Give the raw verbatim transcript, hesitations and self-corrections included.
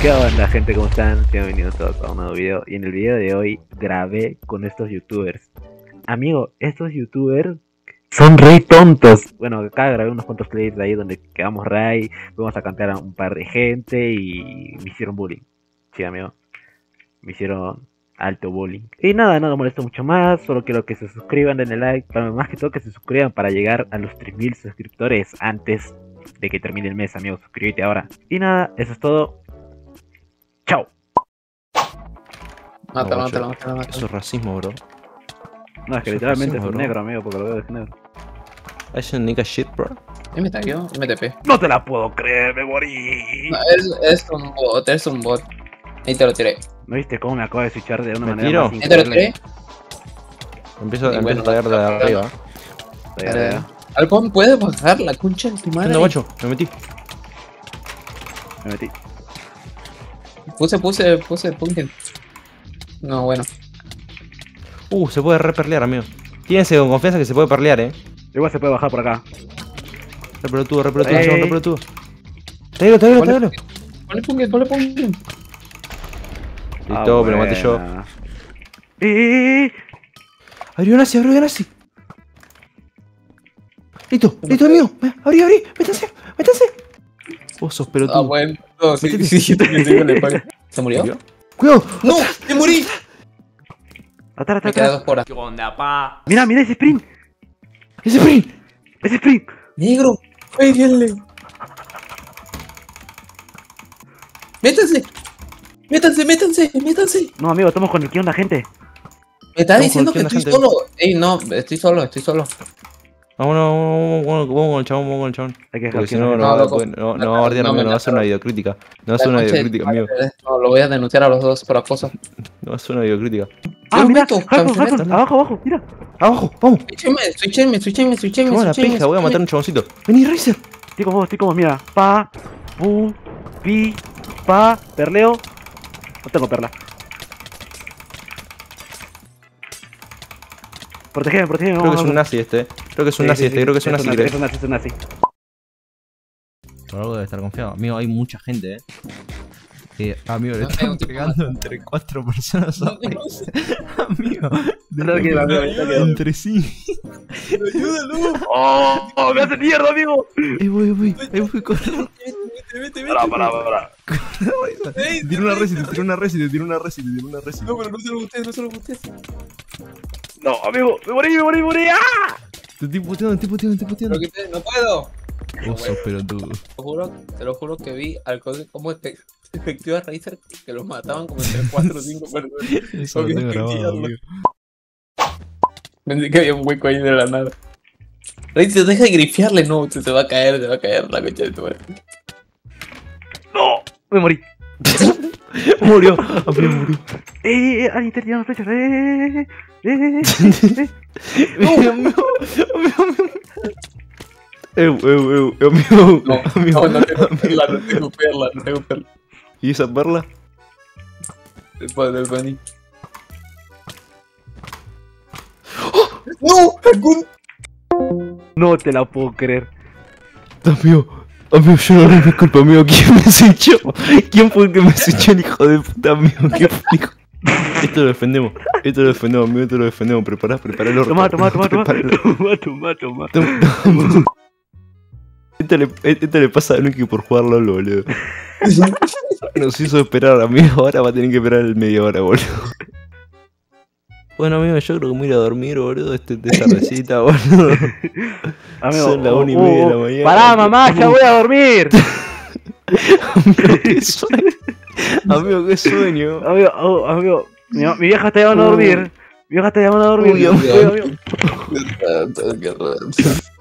¿Qué onda, gente? ¿Cómo están? Bienvenidos todos a un nuevo video. Y en el video de hoy grabé con estos youtubers. Amigo, estos youtubers son re tontos. Bueno, acá grabé unos cuantos clips de ahí donde quedamos Ray, fuimos a cantar a un par de gente y me hicieron bullying. Sí, amigo. Me hicieron alto bullying. Y nada, no me molesto mucho más. Solo quiero que se suscriban, denle like. Pero más que todo que se suscriban para llegar a los tres mil suscriptores antes de que termine el mes, amigo. Suscríbete ahora. Y nada, eso es todo. Chao. Mátalo, No, mátalo, mátalo, mátalo. Eso es racismo, bro. No, es que Eso literalmente es es un bro. negro, amigo, porque lo veo de negro. Eso nigga shit, bro. ¿Y me tagueó? ¿Y me T P? No te la puedo creer, me morí. No, es, es un bot, es un bot. Ahí te lo tiré. ¿No viste cómo me acabo de switchar de una ¿Me manera tiro? más Ahí te lo increíble? tiré. Empiezo, Y empiezo bueno, a traer de no, no, arriba. Ya, ya, ya. Alcón, ¿puedes bajar la concha de tu ¿Qué madre? onda, guacho? Me metí. Me metí. Puse, puse, puse Pumpkin. No, bueno. Uh, se puede reperlear, amigo. Fíjense con confianza que se puede perlear, eh. Igual se puede bajar por acá. Reproductudo, reproductudo, Ey. chabón, reproductudo. Tráelo, tráelo, Ponle- tráelo. Ponle Pumpkin, ponle Pumpkin. Listo, me lo maté yo. buena. ¡Eh! Abrió nazi, abrió nazi. Listo, listo, amigo. Abrí, abrí. Métanse, métanse. Vos sos Ah, pelotudo. bueno. No, sí, sí, sí, también tengo el pack. ¿Se murió? ¿Murió? ¡Cuidado! ¡No! ¡Me morí! Atrás, Me atrás, queda atrás. dos horas. ¿Qué onda, pa? Mira, mira ese sprint. ¡Ese sprint! Ese sprint. ¡Negro! ¡Péguenle! ¡Métanse! ¡Métanse, métanse, métanse! No, amigo, estamos con el que onda, gente. Me está Vamos diciendo con que quién estoy la gente- solo. Ey, no, estoy solo, estoy solo. Vámonos, vamos, vamos, vamos con el chabón, vamos con el chabón. Hay que Porque dejar si que no, la no, No, va- loco. no, no va a bardear, No, amigo, me no va a ser una mataron. videocrítica. No va a La ser una concha de videocrítica, tu amigo. madre, No, lo voy a denunciar a los dos por acoso. No va a ser una videocrítica. Ah, Yo mira, meto, Halcon, camiseta. Halcon, abajo, abajo, mira. ¡Abajo! ¡Vamos! Switchenme, switchenme, switchenme, switchenme, ¡Vamos a la switchenme, pija! Voy a matar a un switchenme. chaboncito. ¡Vení, Razer! Estoy como vos, estoy como, mira. Pa, pu, pi, pa, perleo. No tengo perla. Protegeme, protegeme. Creo que es vamos, un vamos. nazi este, eh. Creo que es un Sí, nazi sí, este, sí. creo que es un Es nazi, un creo. nazi, es un nazi, es un nazi. Por algo debe estar confiado. Amigo, hay mucha gente, eh. Eh, amigo, le No están tengo tipo pegando más. entre cuatro personas. No a tengo- veces. Amigo, Tranquilo, amigo, tranquilo. entre sí. ¡Ayúdalo! ¡Oh! ¡Oh! ¡Me hace mierda, amigo! Ahí voy, ahí voy, ahí voy, corre. Vete, vete, vete. Pará, pará, pará. Ey, Tira una ey, resi, te tira una resi, te tira una resi, te tira una resi. No, pero no se lo gustes, no se lo gustes. No, amigo, me morí, me morí, me morí. ¡Ah! Te estoy puteando, te estoy puteando, te estoy puteando. Lo quité, no puedo. Vos sos pelotudo. Te lo juro, te lo juro que vi al código como efect- efectiva Razer que los mataban como entre cuatro o cinco personas. Eso lo Ok, tengo grabado, efectivo, amigo. Pensé que había un hueco ahí de la nada. Razer, deja de grifiarle, no, se te va a caer, te va a caer la concha de tu madre. ¡No! Me morí. Murió, amigo, murió. ¡Eh! eh, ¡Alguien está tirando flechas! ¡Eh! ¡Eh! ¡Eh! ¡Eh! Amigo, amigo, amigo. Eh, eh, eh, amigo, No, amigo. no, no tengo perla, no tengo perla, no tengo perla. ¿Y esa perla? Después del Bunny. ¡No! ¡Algún! No te la puedo creer. Amigo, amigo, yo no me culpa, amigo. ¿Quién me switchó? ¿Quién fue el que me switchó, el hijo de puta, amigo? ¿Qué fue, hijo? Esto lo defendemos, esto lo defendemos, amigo, esto lo defendemos. Prepará, prepará el orto. Toma, toma, toma, toma. Prepará el orto. Toma, toma, toma. Toma, toma. Esto le, esto le pasa a Nuki por jugar LOL, boludo. Nos hizo esperar a media hora, va a tener que esperar el media hora, boludo. Bueno, amigo, yo creo que me voy a ir a dormir, boludo, este, de esta recita, boludo. Amigo, Son las oh, una y media de la oh, mañana. Pará, mamá, ya voy a dormir. Amigo, qué sueño. Amigo, qué sueño. Amigo, oh, amigo. Mi, mi vieja está llamando a dormir. Mi vieja está llamando a dormir. Uy, Amigo, amigo. Qué raro.